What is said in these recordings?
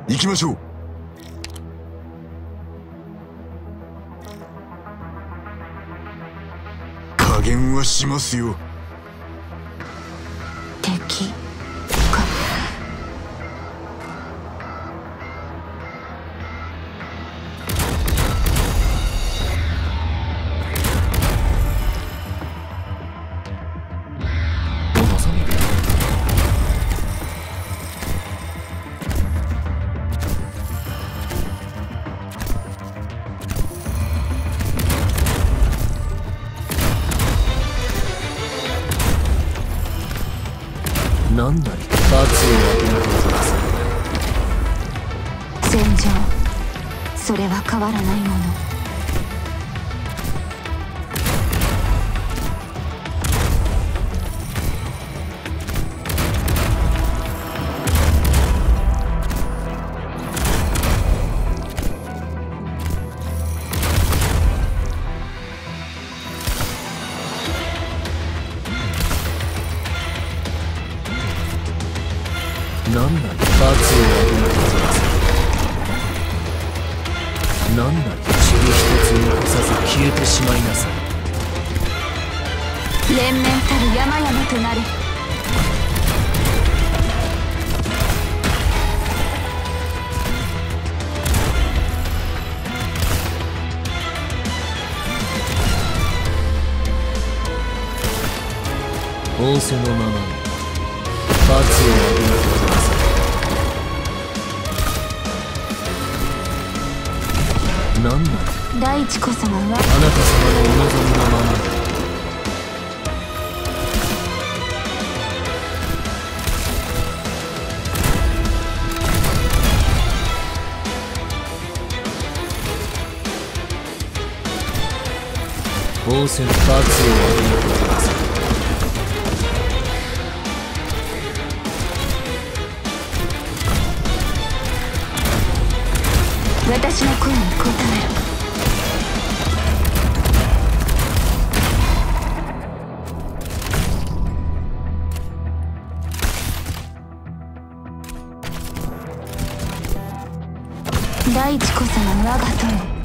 行きましょう。加減はしますよ。 敵か。 お望みで。何なり罰を当てなければなさい。 戦場、それは変わらないもの。 何なり罰を当てなければなさい。何なり塵一つ残さず消えてしまいなさい。 連綿たる山々となれ。 仰せのままに罰を当てなければなさい。何なり大地こそがあなた様のお望みのままに。仰せの罰を当てなければなさい。 私の声に応えろ。大地こそが我が友。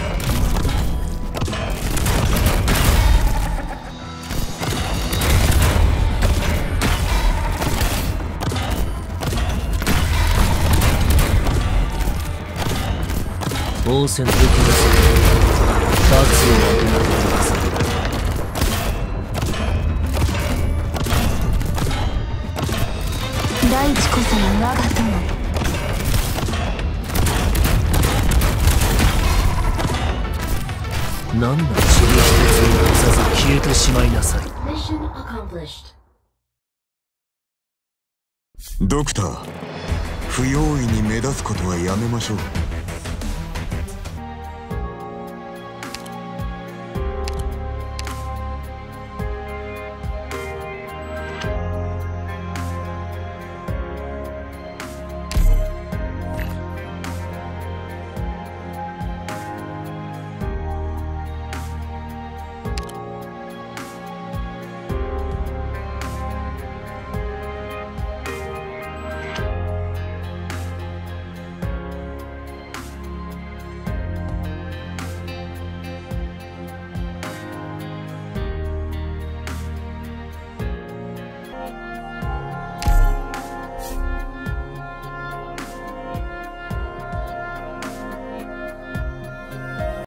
仰せのできます罰を当てなければなさい。 大地こそが我が友。 何だ塵一つ残さず消えてしまいなさい。 ドクター、不用意に目立つことはやめましょう。